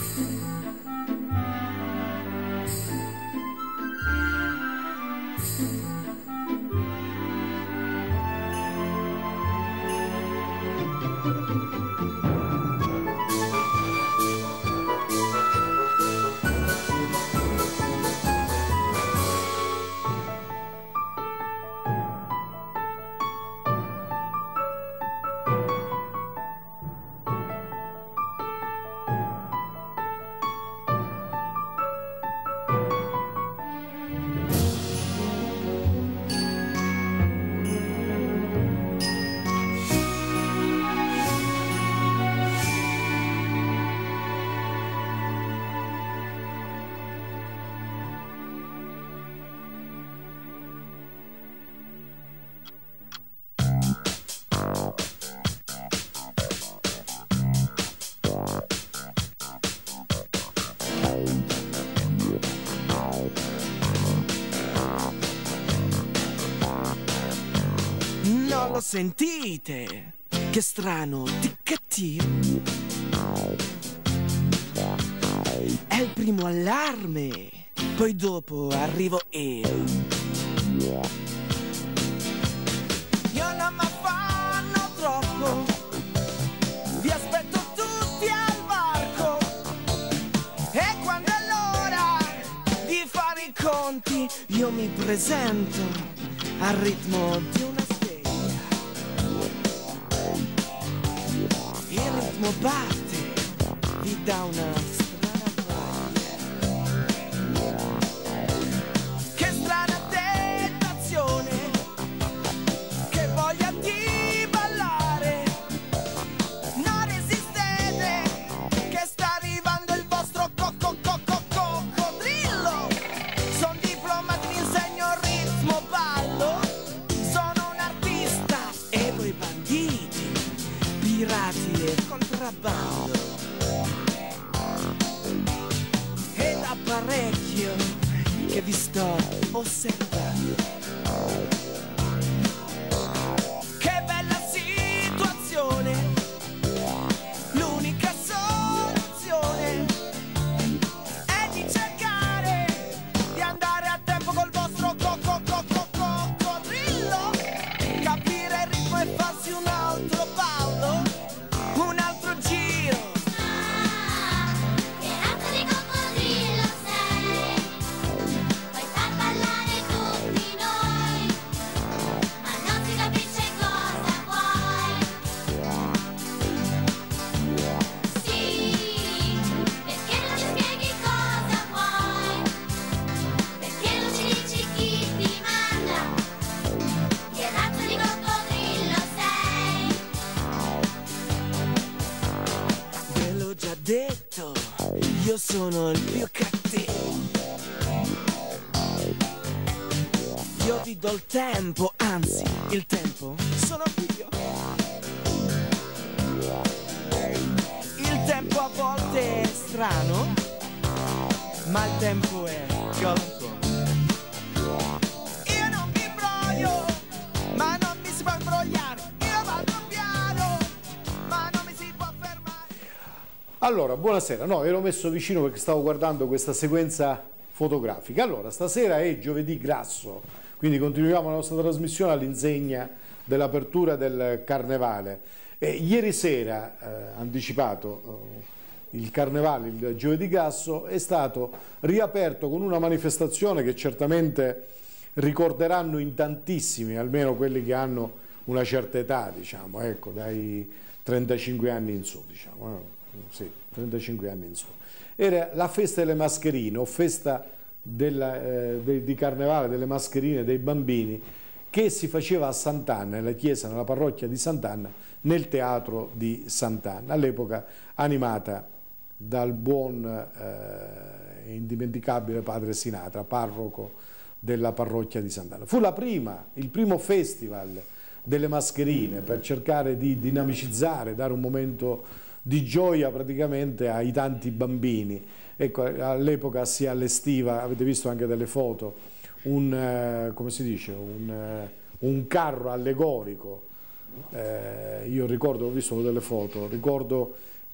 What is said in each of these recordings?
Non lo sentite? Che strano ticchettio. È il primo allarme, poi dopo arrivo io. Io non mi affanno troppo, vi aspetto tutti al varco. E quando è l'ora di fare i conti, io mi presento al ritmo di una sveglia. Il ritmo batte, vi dà una strana voglia. Che strana tentazione, che voglia di ballare. Non resistete, che sta arrivando il vostro coccodrillo. Son diplomato, vi insegno il ritmo ballo. Sono un artista e voi banditi, pirati e contrabbando. E da parecchio che vi sto osservando. Che bella situazione, l'unica soluzione è di cercare di andare a tempo col vostro coccodrillo. Capire il ritmo e farsi un altro ballo, un altro giro. Che razza di coccodrillo sei? Puoi far ballare tutti noi, ma non si capisce cosa vuoi. Sì, perché non ci spieghi cosa vuoi? Perché non ci dici chi ti manda? Che razza di coccodrillo sei? Ve l'ho già detto, io sono il più cattivo. Io vi do il tempo, anzi, il tempo sono io. Il tempo a volte è strano, ma il tempo è galantuomo. Io non mi imbroglio, ma non mi si può imbrogliare. Io vado piano, ma non mi si può fermare. Allora, buonasera. No, ero messo vicino perché stavo guardando questa sequenza fotografica. Allora, stasera è giovedì grasso, quindi continuiamo la nostra trasmissione all'insegna dell'apertura del Carnevale. Ieri sera, anticipato, il Carnevale, il giovedì grasso, è stato riaperto con una manifestazione che certamente ricorderanno in tantissimi, almeno quelli che hanno una certa età, diciamo, ecco, dai 35 anni in su, diciamo, sì, 35 anni in su. Era la festa delle mascherine, o festa di Carnevale delle mascherine dei bambini, che si faceva a Sant'Anna, nella chiesa, nella parrocchia di Sant'Anna, nel teatro di Sant'Anna, all'epoca animata dal buon e indimenticabile padre Sinatra, parroco della parrocchia di Sant'Anna. Fu il primo festival delle mascherine per cercare di dinamicizzare, dare un momento di gioia praticamente ai tanti bambini. Ecco, all'epoca si allestiva, avete visto anche delle foto, come si dice, un carro allegorico. Io ricordo, ho visto delle foto, ricordo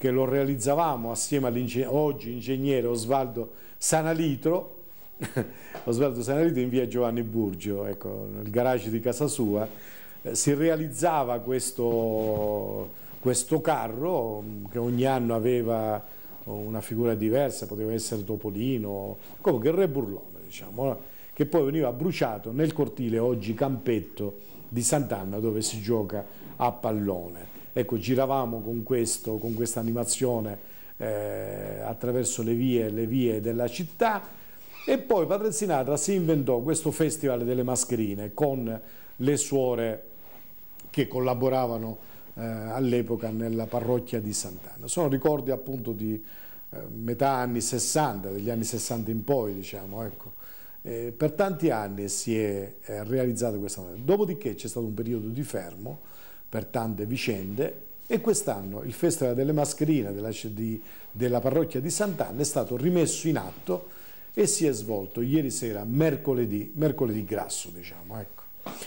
che lo realizzavamo assieme oggi ingegnere Osvaldo Sanalitro, Osvaldo Sanalitro in via Giovanni Burgio, ecco, nel garage di casa sua, si realizzava questo carro che ogni anno aveva una figura diversa, poteva essere Topolino, comunque il Re Burlone, diciamo, che poi veniva bruciato nel cortile oggi Campetto di Sant'Anna, dove si gioca a pallone. Ecco, giravamo con questa animazione attraverso le vie della città, e poi Padre Sinatra si inventò questo festival delle mascherine con le suore che collaboravano all'epoca nella parrocchia di Sant'Anna. Sono ricordi appunto di metà anni 60, degli anni 60 in poi, diciamo, ecco. Per tanti anni si è realizzato questa maniera. Dopodiché c'è stato un periodo di fermo per tante vicende, e quest'anno il Festival delle Mascherine della parrocchia di Sant'Anna è stato rimesso in atto e si è svolto ieri sera, mercoledì grasso, diciamo, ecco.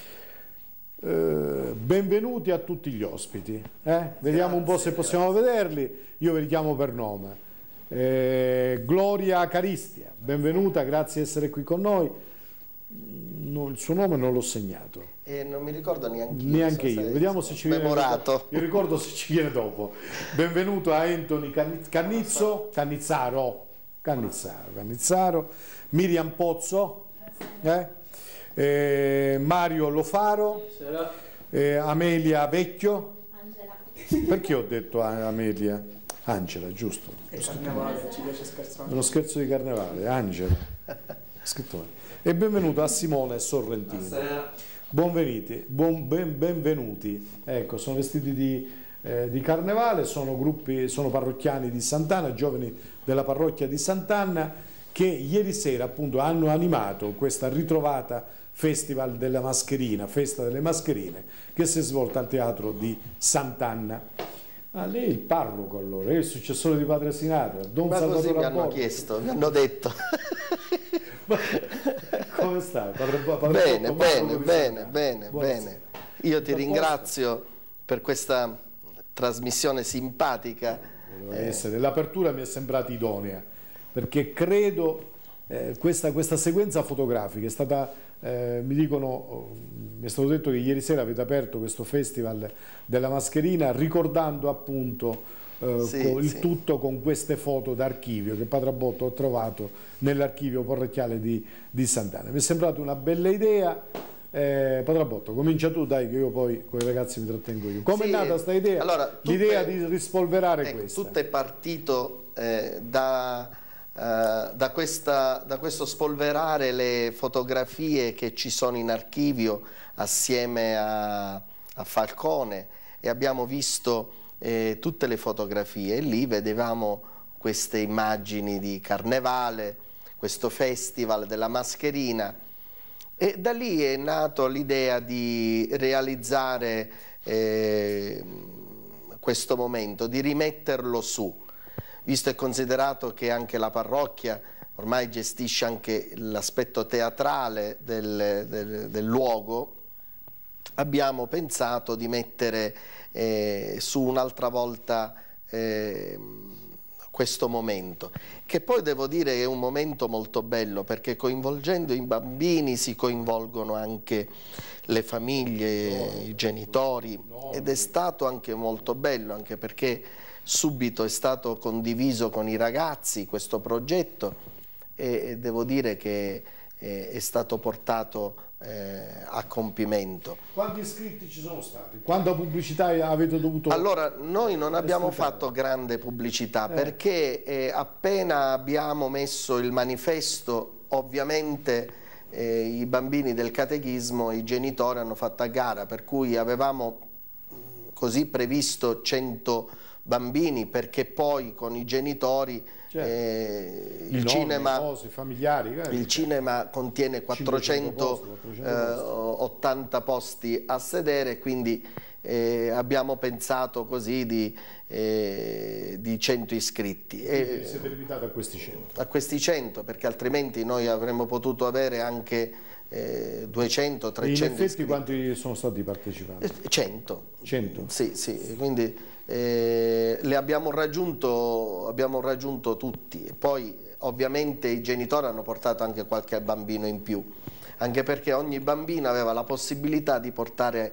Benvenuti a tutti gli ospiti, vediamo un po' se possiamo vederli, io ve li chiamo per nome. Gloria Caristia, benvenuta, grazie di essere qui con noi. No, il suo nome non l'ho segnato. Non mi ricordo neanche io. Vediamo se ci viene dopo. Io ricordo se ci viene dopo. Benvenuto a Anthony Cannizzaro, Miriam Pozzo, Mario Lofaro, Amelia Vecchio. Angela. Perché ho detto Amelia? Angela, giusto? Carnevale, ci piace scherzare. Uno scherzo di carnevale, Angela. Scritto. E benvenuto a Simone Sorrentino. Benvenuti. Ecco, sono vestiti di carnevale, sono parrocchiani di Sant'Anna, giovani della parrocchia di Sant'Anna, che ieri sera appunto hanno animato questa ritrovata Festival della Mascherina, Festa delle Mascherine, che si è svolta al teatro di Sant'Anna. Ah, lei è il parroco, allora, è il successore di Padre Sinatra, Don Ma Salvatore così mi Abbondio. hanno chiesto, mi hanno detto. Come stai? Bene. Io ti ringrazio per questa trasmissione simpatica. L'apertura mi è sembrata idonea, perché credo questa sequenza fotografica è stata, mi è stato detto che ieri sera avete aperto questo Festival della Mascherina ricordando appunto tutto con queste foto d'archivio che Padre Abbotto ho trovato nell'archivio parrocchiale di Sant'Anna. Mi è sembrata una bella idea. Padre Abbotto, comincia tu, dai, che io poi con i ragazzi mi trattengo io. Come è nata questa idea? Allora, l'idea di rispolverare questa. Tutto è partito da questo spolverare le fotografie che ci sono in archivio assieme a Falcone, e abbiamo visto tutte le fotografie, e lì vedevamo queste immagini di carnevale, questo festival della mascherina, e da lì è nato l'idea di realizzare questo momento, di rimetterlo su, visto e considerato che anche la parrocchia ormai gestisce anche l'aspetto teatrale del luogo. Abbiamo pensato di mettere su un'altra volta questo momento, che poi devo dire è un momento molto bello, perché coinvolgendo i bambini si coinvolgono anche le famiglie, i genitori, ed è stato anche molto bello, anche perché subito è stato condiviso con i ragazzi questo progetto, e devo dire che è stato portato a compimento. Quanti iscritti ci sono stati? Quanta pubblicità avete dovuto? Allora, noi non abbiamo fatto grande pubblicità, perché appena abbiamo messo il manifesto, ovviamente i bambini del catechismo, i genitori hanno fatto a gara, per cui avevamo così previsto 100 bambini, perché poi con i genitori il cinema contiene 480 posti a sedere, quindi abbiamo pensato così di 100 iscritti. Quindi siete limitati a questi 100? A questi 100, perché altrimenti noi avremmo potuto avere anche 200, 300 in effetti iscritti. Quanti sono stati i partecipanti? 100. 100? Sì, quindi le abbiamo raggiunto tutti. E poi ovviamente i genitori hanno portato anche qualche bambino in più, anche perché ogni bambino aveva la possibilità di portare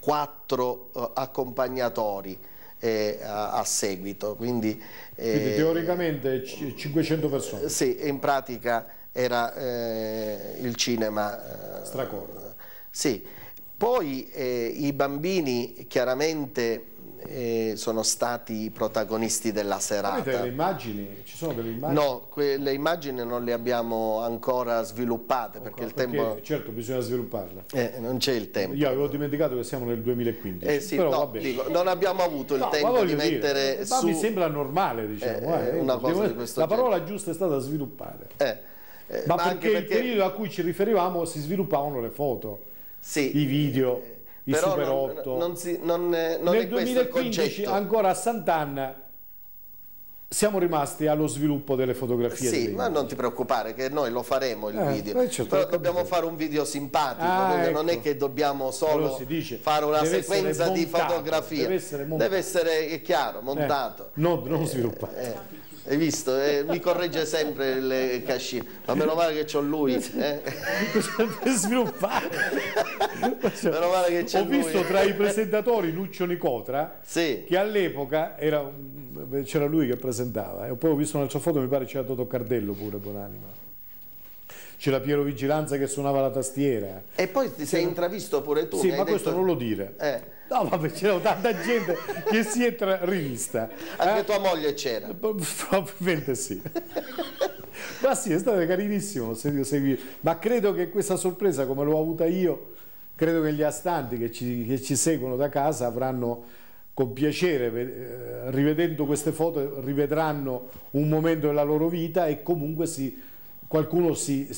4 accompagnatori a seguito, quindi teoricamente 500 persone. sì, in pratica era il cinema Stracordo. sì. Poi i bambini chiaramente sono stati i protagonisti della serata. Avete delle immagini? Ci sono delle immagini? No, quelle immagini non le abbiamo ancora sviluppate perché il tempo... Certo, bisogna svilupparle. non c'è il tempo. Io avevo dimenticato che siamo nel 2015. Sì, però no, vabbè. dico, non abbiamo avuto il No, ma tempo di voglio mettere dire, su... ma mi sembra normale, diciamo. una cosa di questo la genere. parola giusta è stata sviluppare. Ma Ma anche perché il periodo a cui ci riferivamo si sviluppavano le foto, sì, i video, i però Super 8. non Nel è questo il 2015 concetto. ancora a Sant'Anna siamo rimasti allo sviluppo delle fotografie. Sì, delle ma non ti preoccupare che noi lo faremo il video, certo, però ho dobbiamo capito. fare un video simpatico, Ah, quindi ecco. non è che dobbiamo solo Quello si dice, fare una deve sequenza essere di montato, fotografie, deve essere montato. deve essere è chiaro, montato. non sviluppato. Hai visto? Mi corregge sempre le cascine, ma meno male che c'ho lui. Per sviluppare. Meno male che c'è Ho visto lui. tra i presentatori Lucio Nicotra, Sì. che all'epoca c'era lui che presentava, e poi ho visto un'altra foto, mi pare c'era Totò Cardello pure, buonanima. C'era Piero Vigilanza che suonava la tastiera. E poi ti sei intravisto pure tu. Sì, mi hai ma questo detto- non lo dire. No, vabbè, c'era tanta gente che si è rivista. Anche tua moglie c'era. Probabilmente sì. Ma sì, è stato carinissimo ma credo che questa sorpresa, come l'ho avuta io, credo che gli astanti che ci seguono da casa avranno con piacere, rivedendo queste foto, rivedranno un momento della loro vita e comunque qualcuno si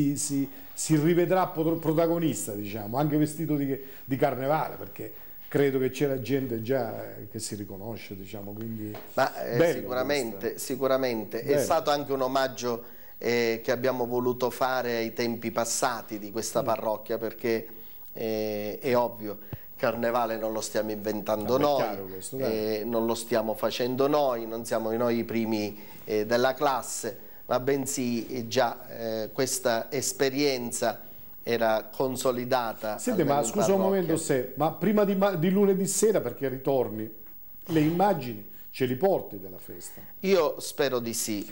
rivedrà protagonista, diciamo, anche vestito di carnevale, perché credo che c'era gente già che si riconosce, diciamo, quindi Ma bello sicuramente è Bello. stato anche un omaggio che abbiamo voluto fare ai tempi passati di questa parrocchia, perché è ovvio, Carnevale non lo stiamo inventando Vabbè, è noi, chiaro questo, dai. non lo stiamo facendo noi, non siamo noi i primi della classe, ma bensì già questa esperienza era consolidata. Senti, ma almeno in scusa un parrocchia. momento, ma prima di lunedì sera, perché ritorni, le immagini ce li porti della festa? Io spero di sì.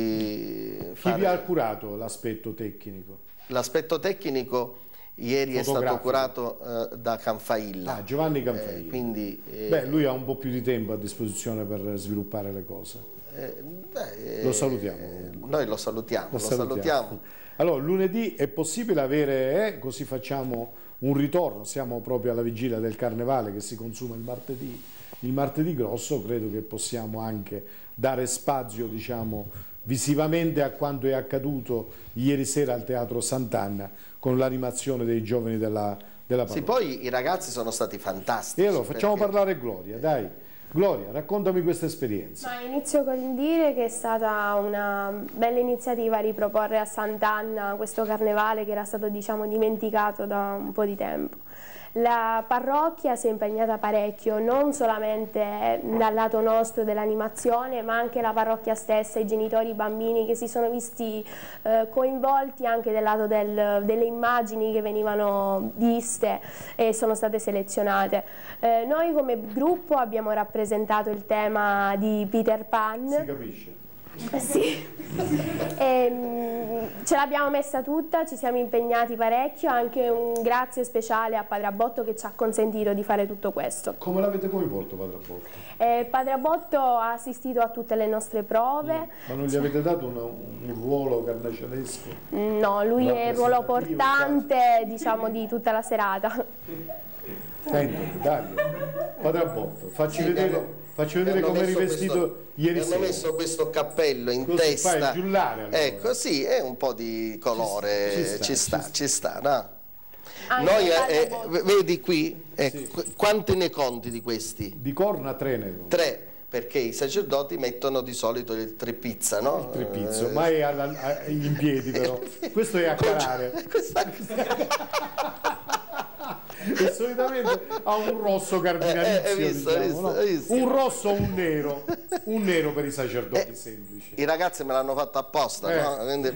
Chi vi ha curato l'aspetto tecnico? L'aspetto tecnico ieri è stato Fotografico. curato da Canfailla. Ah, Giovanni Canfailla. Quindi, Beh, lui ha un po' più di tempo a disposizione per sviluppare le cose. Lo salutiamo. Noi lo salutiamo. Allora, lunedì è possibile avere, così facciamo un ritorno, siamo proprio alla vigilia del Carnevale che si consuma il martedì grosso, credo che possiamo anche dare spazio, diciamo, visivamente a quanto è accaduto ieri sera al Teatro Sant'Anna con l'animazione dei giovani della parrocchia. Sì, poi i ragazzi sono stati fantastici. E allora facciamo perché- parlare Gloria, dai. Gloria, raccontami questa esperienza. Ma inizio con dire che è stata una bella iniziativa riproporre a Sant'Anna questo carnevale che era stato, diciamo, dimenticato da un po' di tempo. La parrocchia si è impegnata parecchio, non solamente dal lato nostro dell'animazione, ma anche la parrocchia stessa, i genitori, i bambini che si sono visti coinvolti anche dal lato delle immagini che venivano viste e sono state selezionate. Noi come gruppo abbiamo rappresentato il tema di Peter Pan. Si capisce? Sì, ce l'abbiamo messa tutta, ci siamo impegnati parecchio, anche un grazie speciale a Padre Abbotto che ci ha consentito di fare tutto questo. Come l'avete coinvolto, Padre Abbotto? Padre Abbotto ha assistito a tutte le nostre prove. Ma non gli avete dato un ruolo carnacialesco? No, lui è il ruolo Rappresentativo, portante, diciamo, di tutta la serata. Senti, dai, Padre Abbotto, facci Sì, vedere come eri vestito ieri mi sera. hanno messo questo cappello in Così testa. fai giullare, allora. Ecco, sì, è un po' di colore, ci sta. ci sta, no? Anche Noi, Padre Abbotto. vedi qui, quanti ne conti di questi? Di corna 3 ne conto. 3, perché i sacerdoti mettono di solito il trepizza, no? Il trepizzo, ma è in piedi però. Questo è a calare. e solitamente ha un rosso cardinalizio, diciamo, no? Un rosso o un nero per i sacerdoti semplici. I ragazzi me l'hanno fatto apposta, no? Quindi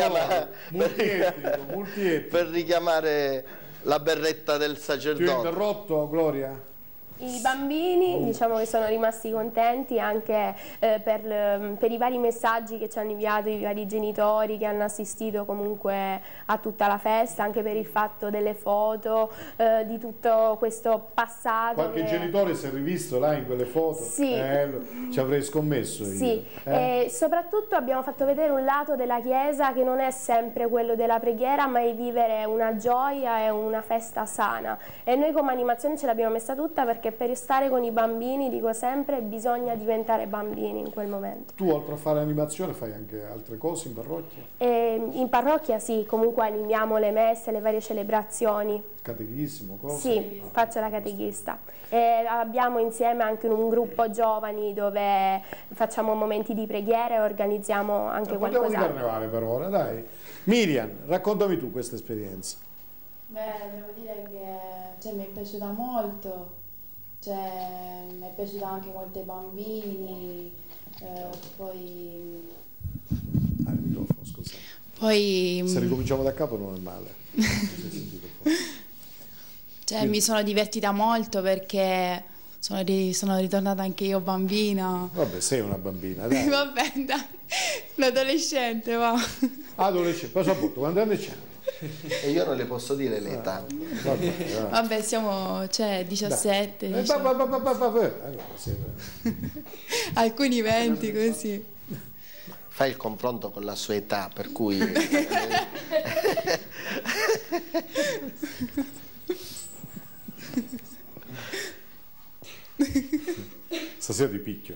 per richiamare la berretta del Ti ho sacerdote. interrotto, Gloria? I bambini diciamo che sono rimasti contenti anche per i vari messaggi che ci hanno inviato i vari genitori che hanno assistito comunque a tutta la festa, anche per il fatto delle foto, di tutto questo passato. Qualche genitore si è rivisto là in quelle foto? Sì. Ci avrei scommesso io. Sì, e soprattutto abbiamo fatto vedere un lato della Chiesa che non è sempre quello della preghiera, ma è vivere una gioia e una festa sana. E noi come animazione ce l'abbiamo messa tutta, perché per stare con i bambini, dico sempre, bisogna diventare bambini in quel momento. Tu oltre a fare animazione fai anche altre cose in parrocchia? In parrocchia sì, comunque animiamo le messe, le varie celebrazioni. Catechismo, cose? Sì, faccio la catechista. E abbiamo insieme anche un gruppo giovani dove facciamo momenti di preghiera e organizziamo anche Parliamo di qualcos'altro. carnevale per ora, dai. Miriam, raccontami tu questa esperienza. Beh, devo dire che mi è piaciuta molto, mi è piaciuta anche molto ai bambini, poi... Il microfono, scusa. Poi Se ricominciamo da capo non è male. mi sono divertita molto perché sono ritornata anche io bambina. Vabbè, sei una bambina, dai. Vabbè, dai, un adolescente, va. Adolescente, passaporto, quanti anni c'è? E io non le posso dire l'età. Vabbè, siamo 17. Allora, sì. Alcuni 20 così. Fai il confronto con la sua età, per cui... Stasera ti picchio.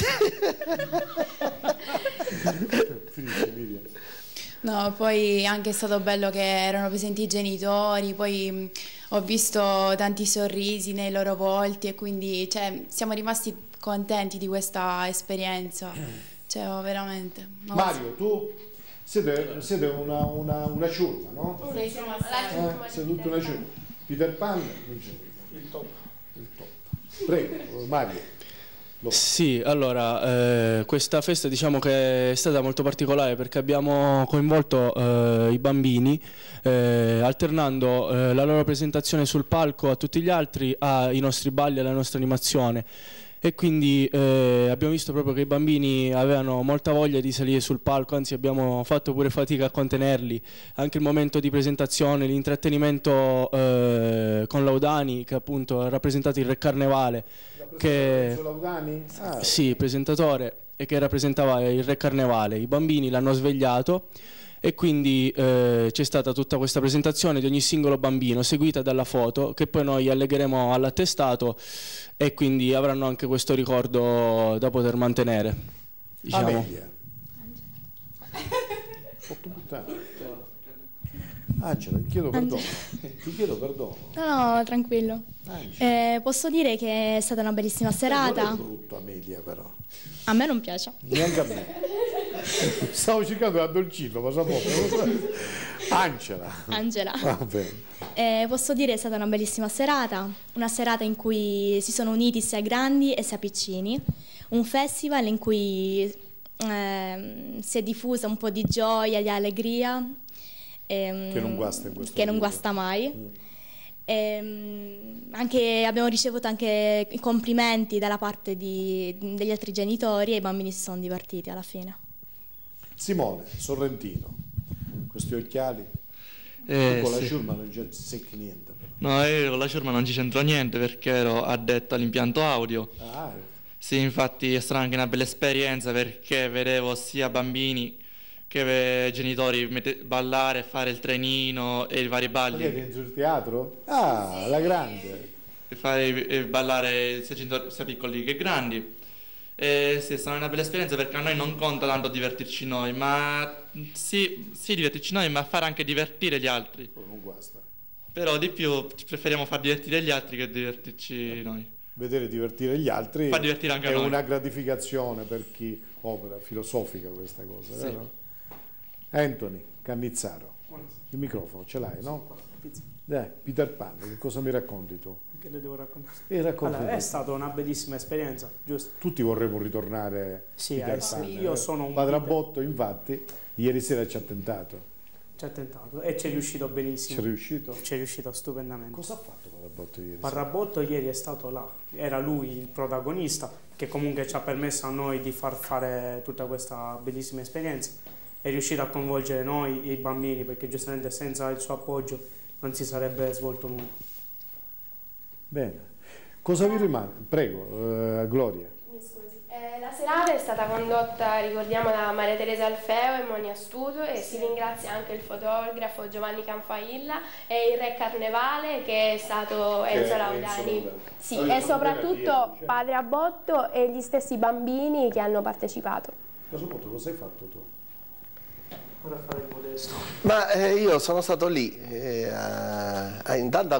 Finisce, Miriam. No, poi anche è stato bello che erano presenti i genitori, poi ho visto tanti sorrisi nei loro volti e quindi siamo rimasti contenti di questa esperienza. Veramente. Mario, tu siete una ciurma, no? Sì, siamo Siete tutta una ciurma. Peter Pan non c'è. Il top. Prego, Mario. Sì, allora, questa festa diciamo che è stata molto particolare perché abbiamo coinvolto i bambini alternando la loro presentazione sul palco a tutti gli altri, ai nostri balli, alla nostra animazione. E quindi abbiamo visto proprio che i bambini avevano molta voglia di salire sul palco, anzi abbiamo fatto pure fatica a contenerli. Anche il momento di presentazione, l'intrattenimento con Laudani, che appunto ha rappresentato il Re Carnevale, che Laudani? sì, presentatore, e che rappresentava il Re Carnevale. I bambini l'hanno svegliato e quindi c'è stata tutta questa presentazione di ogni singolo bambino, seguita dalla foto che poi noi allegheremo all'attestato, e quindi avranno anche questo ricordo da poter mantenere, diciamo. Amelia. Angela, ti chiedo perdono. No, tranquillo. Posso dire che è stata una bellissima serata. Non è brutto, Amelia, però. A me non piace. Neanche a me. Stavo cercando di addolcirlo, ma sa poco. Angela. Va bene. Posso dire che è stata una bellissima serata, una serata in cui si sono uniti sia grandi e sia piccini, un festival in cui si è diffusa un po' di gioia, di allegria. Che non guasta in questo Che non guasta mai. Abbiamo ricevuto anche i complimenti dalla parte degli altri genitori e i bambini si sono divertiti alla fine. Simone Sorrentino, questi occhiali tu con la ciurma non c'è secchi niente però. No, io con la ciurma non ci c'entro niente perché ero addetto all'impianto audio. Sì, infatti è stata anche una bella esperienza perché vedevo sia bambini che genitori ballare, fare il trenino e i vari balli. Perché dentro il teatro? Ah, la grande. Fare ballare sia piccoli che grandi. Sì, è stata una bella esperienza perché a noi non conta tanto divertirci noi, ma sì divertirci noi, ma fare anche divertire gli altri. Non guasta. Però di più preferiamo far divertire gli altri che divertirci noi. Vedere divertire gli altri Far divertire anche è noi. una gratificazione per chi opera, filosofica questa cosa, sì. vero? Anthony Cannizzaro, il microfono ce l'hai, no? pizza. Peter Pan, che cosa mi racconti tu? Che le devo raccontare? Raccontami. Allora, è stata una bellissima esperienza, giusto? Tutti vorremmo ritornare Sì, Peter Pan. io sono un Padre Abbotto, infatti, ieri sera ci ha tentato. Ci ha tentato e ci è riuscito benissimo. Ci è riuscito? Ci è riuscito stupendamente. Cosa ha fatto Padre Abbotto ieri? Padre Abbotto ieri è stato là, era lui il protagonista che comunque ci ha permesso a noi di far fare tutta questa bellissima esperienza. È riuscito a coinvolgere noi e i bambini, perché giustamente senza il suo appoggio non si sarebbe svolto nulla. Bene. Cosa vi rimane? Prego, Gloria. Mi scusi. La serata è stata condotta, ricordiamo, da Maria Teresa Alfeo e Monia Astuto, e si ringrazia anche il fotografo Giovanni Canfailla e il re Carnevale, che è stato Enzo Laudani. Sì, e soprattutto Padre Abbotto e gli stessi bambini che hanno partecipato. Padre Abbotto, cosa hai fatto tu? Ora fare il modesto. Ma io sono stato lì intanto a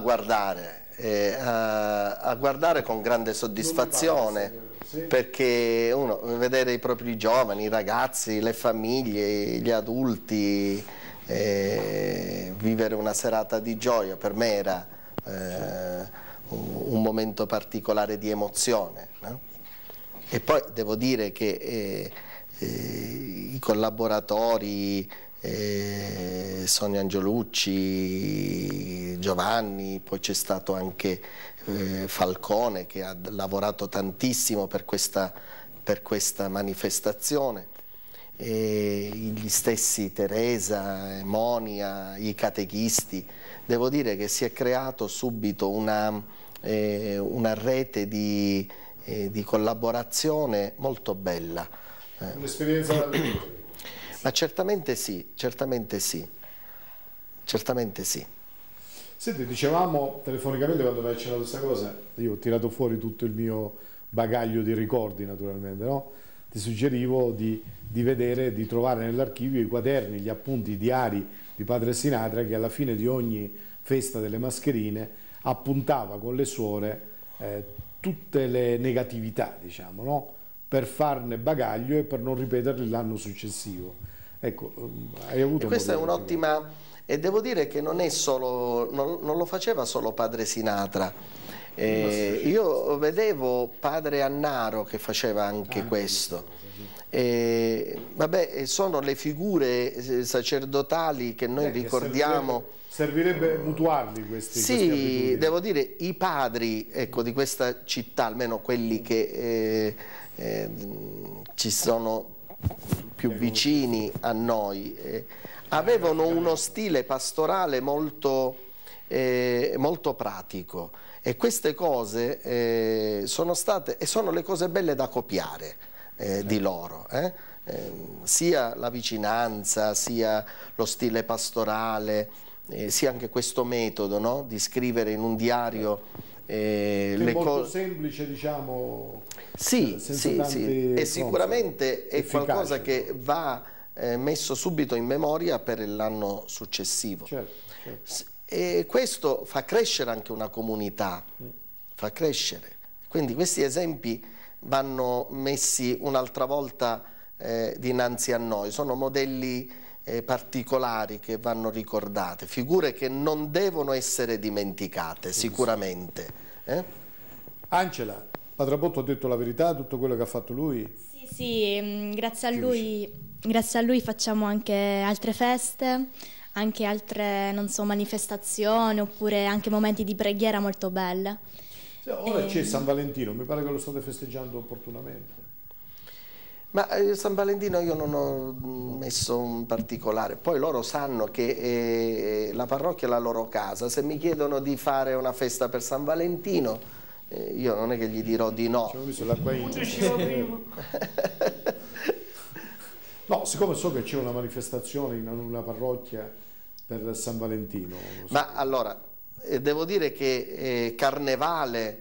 guardare con grande soddisfazione, perché uno vedere i propri giovani, i ragazzi, le famiglie, gli adulti vivere una serata di gioia, per me era un momento particolare di emozione, no? E poi devo dire che i collaboratori, Sonia Angiolucci, Giovanni, poi c'è stato anche Falcone che ha lavorato tantissimo per questa manifestazione, gli stessi Teresa, Monia, i catechisti. Devo dire che si è creato subito una rete di collaborazione molto bella. Un'esperienza da Ma certamente sì, certamente sì, certamente sì. Senti, dicevamo telefonicamente quando mi hai accennato questa cosa, io ho tirato fuori tutto il mio bagaglio di ricordi naturalmente, no? Ti suggerivo di vedere, di trovare nell'archivio i quaderni, gli appunti, i diari di Padre Sinatra, che alla fine di ogni festa delle mascherine appuntava con le suore tutte le negatività, diciamo, no? Per farne bagaglio e per non ripeterli l'anno successivo. Ecco, hai avuto questa è un'ottima, e devo dire che non è solo, non lo faceva solo Padre Sinatra. Io vedevo Padre Annaro che faceva anche questo. Vabbè, sono le figure sacerdotali che noi ricordiamo. Servirebbe mutuarli questi. Sì, devo dire, i padri, ecco, di questa città, almeno quelli che ci sono più vicini a noi, avevano uno stile pastorale molto pratico, e queste cose sono state e sono le cose belle da copiare di loro, sia la vicinanza, sia lo stile pastorale, sia anche questo metodo, no? Di scrivere in un diario le molto semplice, diciamo. Sì, e sicuramente è qualcosa che va messo subito in memoria per l'anno successivo. Certo. E questo fa crescere anche una comunità, fa crescere. Quindi questi esempi vanno messi un'altra volta dinanzi a noi, sono modelli particolari che vanno ricordate, figure che non devono essere dimenticate, sicuramente. Angela, Padre Abbotto ha detto la verità, tutto quello che ha fatto lui? Sì, grazie a lui facciamo anche altre feste, anche altre, non so, manifestazioni, oppure anche momenti di preghiera molto belle. Ora c'è San Valentino, mi pare che lo state festeggiando opportunamente. Ma San Valentino io non ho messo un particolare, poi loro sanno che la parrocchia è la loro casa, se mi chiedono di fare una festa per San Valentino io non è che gli dirò di no. No, siccome so che c'è una manifestazione in una parrocchia per San Valentino. Ma allora, devo dire che Carnevale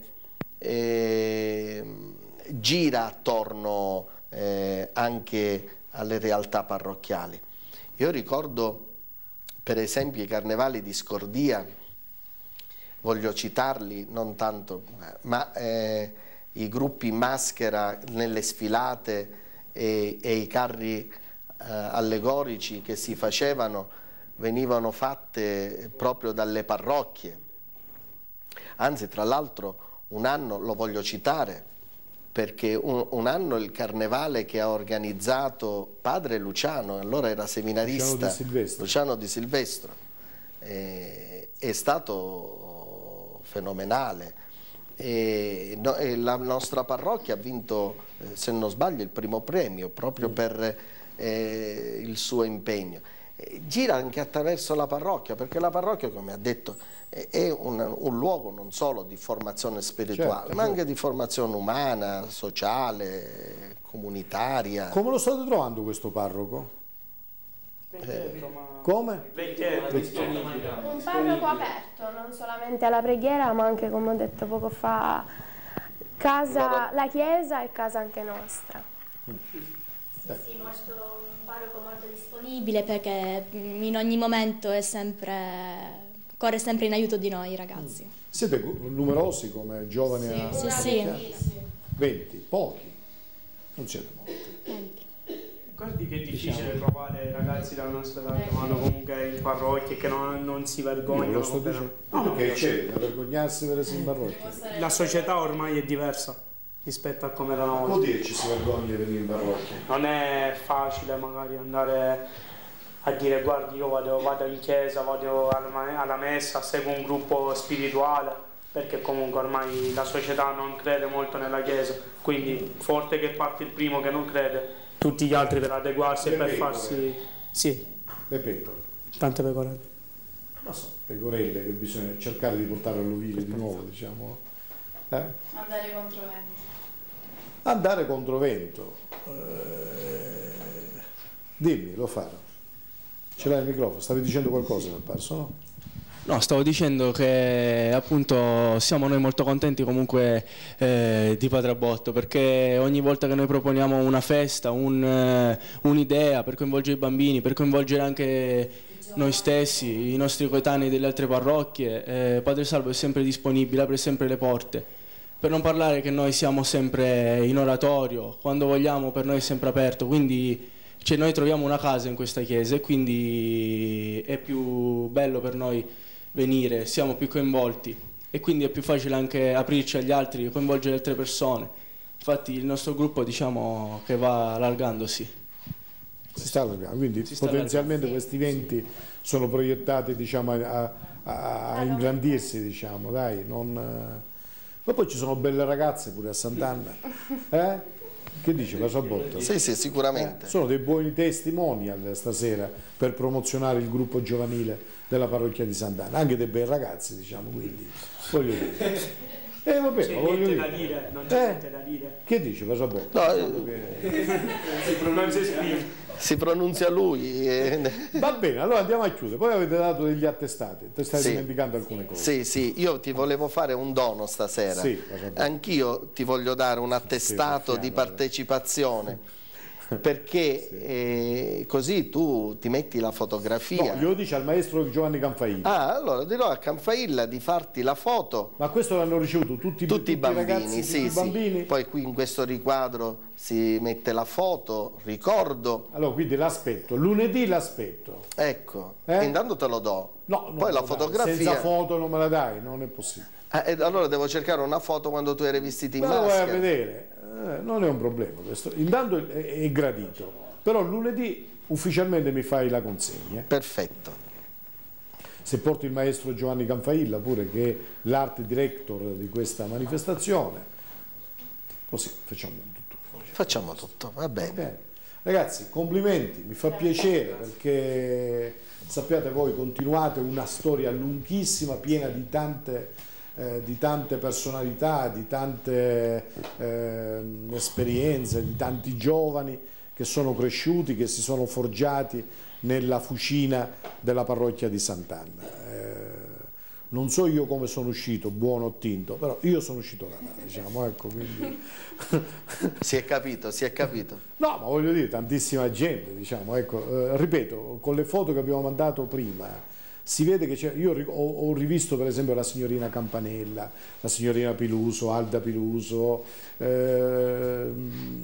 gira attorno anche alle realtà parrocchiali. Io ricordo per esempio i carnevali di Scordia, voglio citarli, non tanto, ma i gruppi in maschera nelle sfilate e i carri allegorici che si facevano venivano fatti parte proprio dalle parrocchie. Anzi, tra l'altro, un anno lo voglio citare, perché un anno il carnevale che ha organizzato padre Luciano, allora era seminarista, Luciano Di Silvestro, è stato fenomenale. E la nostra parrocchia ha vinto, se non sbaglio, il primo premio proprio per il suo impegno. Gira anche attraverso la parrocchia, perché la parrocchia, come ha detto, è un luogo non solo di formazione spirituale, certo, ma anche di formazione umana, sociale, comunitaria. Come lo state trovando questo parroco? Come? Un parroco aperto, non solamente alla preghiera, ma anche, come ho detto poco fa, la chiesa e casa anche nostra. Sì, molto, un parroco molto disponibile, perché in ogni momento corre sempre in aiuto di noi ragazzi. Siete numerosi come giovani? Sì. 20, pochi, non siete molti. 20. Guardi che è difficile trovare ragazzi dalla nostra età che vanno comunque in parrocchia, che non si vergognano. Lo sto dicendo. Perché c'è da vergognarsi per essere in parrocchia? La società ormai è diversa rispetto a come era una volta. Vuol dire ci si vergogna di venire in parrocchia? Non è facile magari andare a dire guardi io vado in chiesa, vado alla messa, seguo un gruppo spirituale, perché comunque ormai la società non crede molto nella chiesa, quindi forte che parte il primo che non crede, tutti gli altri per adeguarsi e per farsi... Sì. Le pecore. Tante pecorelle. Ma so, pecorelle che bisogna cercare di portare all'ovile di nuovo, diciamo. Andare contro vento. Andare contro vento. Dimmi, lo farò. Ce l'hai il microfono? Stavi dicendo qualcosa, mi è parso, no? No, stavo dicendo che appunto siamo noi molto contenti comunque di Padre Abbotto, perché ogni volta che noi proponiamo una festa, un'idea per coinvolgere i bambini, per coinvolgere anche noi stessi, i nostri coetanei delle altre parrocchie, Padre Salvo è sempre disponibile, apre sempre le porte. Per non parlare che noi siamo sempre in oratorio, quando vogliamo per noi è sempre aperto, quindi noi troviamo una casa in questa chiesa e quindi è più bello per noi venire, siamo più coinvolti e quindi è più facile anche aprirci agli altri, coinvolgere altre persone. Infatti il nostro gruppo diciamo che va allargandosi. Si sta allargando, quindi potenzialmente questi 20 sono proiettati diciamo a ingrandirsi, diciamo, dai, non... Ma poi ci sono belle ragazze pure a Sant'Anna, Che dice la Sabotta? Sì, sicuramente. Sono dei buoni testimonial stasera per promozionare il gruppo giovanile della parrocchia di Sant'Anna, anche dei bei ragazzi, diciamo, quindi voglio dire. Vabbè, c'è voglio niente dire. da dire, non c'è niente da dire. Che dice la Sabotta? No, non si esprime. Si pronunzia lui. Va bene, allora andiamo a chiudere. Poi avete dato degli attestati, ti stai dimenticando alcune cose. Sì, io ti volevo fare un dono stasera. Sì, anch'io ti voglio dare un attestato di partecipazione. Perché così tu ti metti la fotografia. No, glielo dice al maestro Giovanni Canfailla. Allora dirò a Canfailla di farti la foto. Ma questo l'hanno ricevuto tutti i bambini, ragazzi, tutti i bambini? Poi qui in questo riquadro si mette la foto, ricordo. Allora quindi l'aspetto, lunedì l'aspetto. Ecco, intanto te lo do. No, poi la fotografia. Senza foto non me la dai, non è possibile. Allora devo cercare una foto quando tu eri vestito in maschera. Vai a vedere, non è un problema questo. Intanto è gradito, però lunedì ufficialmente mi fai la consegna. Perfetto. Se porti il maestro Giovanni Canfailla pure, che è l'art director di questa manifestazione, così facciamo tutto. Facciamo tutto, va bene. Ragazzi, complimenti, mi fa piacere perché sappiate voi continuate una storia lunghissima, piena di tante personalità, di tante esperienze, di tanti giovani che sono cresciuti, che si sono forgiati nella fucina della parrocchia di Sant'Anna. Non so io come sono uscito, buono o tinto, però io sono uscito da là, diciamo, ecco, quindi... Si è capito. No, ma voglio dire, tantissima gente, diciamo, ecco, ripeto, con le foto che abbiamo mandato prima, si vede che c'è, io ho rivisto per esempio la signorina Campanella, la signorina Piluso, Alda Piluso,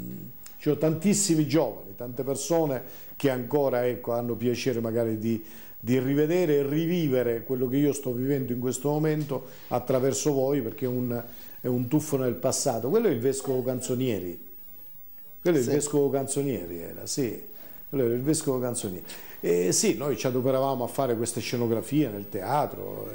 ci sono tantissimi giovani, tante persone che ancora ecco, hanno piacere magari di di rivedere e rivivere quello che io sto vivendo in questo momento attraverso voi, perché è un tuffo nel passato. Quello è il vescovo Canzonieri, quello è il vescovo Canzonieri, era, sì, quello era il vescovo Canzonieri. E sì, noi ci adoperavamo a fare queste scenografie nel teatro,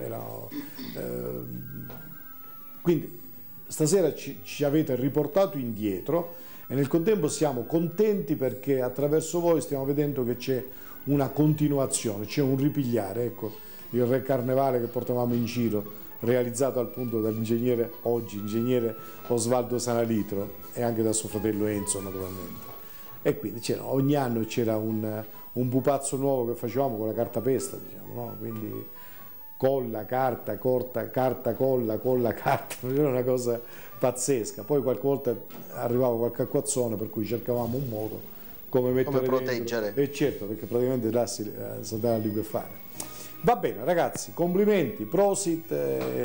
quindi stasera ci avete riportato indietro e nel contempo siamo contenti perché attraverso voi stiamo vedendo che c'è una continuazione, c'è un ripigliare. Ecco, il Re Carnevale che portavamo in giro, realizzato appunto dall'ingegnere, oggi ingegnere Osvaldo Sanalitro, e anche da suo fratello Enzo naturalmente. E quindi ogni anno c'era un pupazzo nuovo che facevamo con la cartapesta, diciamo, no? Quindi colla, carta, carta, colla, carta, era una cosa pazzesca. Poi qualche volta arrivava qualche acquazzone, per cui cercavamo un modo come mettere proteggere. E certo, perché praticamente là si andava a liquefare. Va bene ragazzi, complimenti, prosit,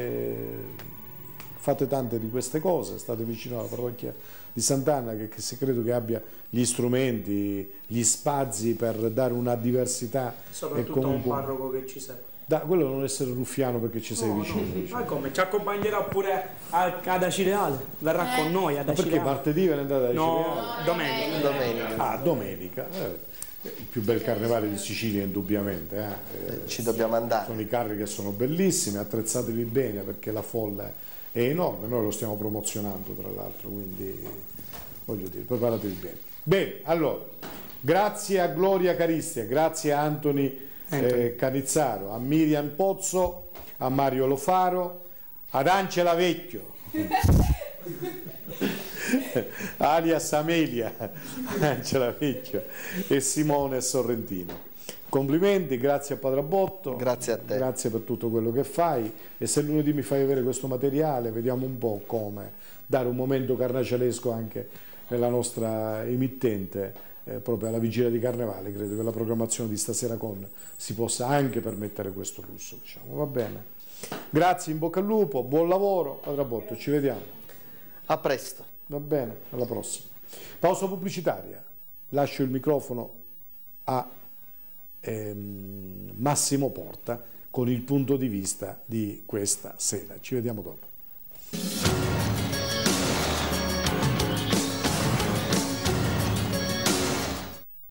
fate tante di queste cose, state vicino alla parrocchia di Sant'Anna che credo che abbia gli strumenti, gli spazi per dare una diversità. Soprattutto e comunque, un parroco che ci serve. Quello non essere ruffiano perché ci sei vicino. No. Ma come? Ci accompagnerà pure ad Acireale, verrà con noi ad Acireale. Perché martedì ve ne andate ad Acireale? No, domenica. Ah, domenica. Il più bel carnevale di Sicilia indubbiamente. Ci dobbiamo andare. Sono i carri che sono bellissimi, attrezzatevi bene perché la folla è enorme, noi lo stiamo promozionando tra l'altro, quindi voglio dire, preparatevi bene. Bene, allora, grazie a Gloria Caristia, grazie a Anthony Canizzaro, a Miriam Pozzo, a Mario Lofaro, ad Angela Vecchio, alias Amelia, Angela Vecchio e Simone Sorrentino. Complimenti, grazie a Padre Abbotto, grazie a te, grazie per tutto quello che fai, e se lunedì mi fai avere questo materiale vediamo un po' come dare un momento carnacialesco anche nella nostra emittente, proprio alla vigilia di Carnevale. Credo che la programmazione di Stasera Con si possa anche permettere questo lusso, diciamo. Va bene, grazie, in bocca al lupo, buon lavoro Padre Abbotto, ci vediamo, a presto. Va bene, alla prossima. Pausa pubblicitaria, lascio il microfono a Massimo Porta con il punto di vista di questa sera. Ci vediamo dopo.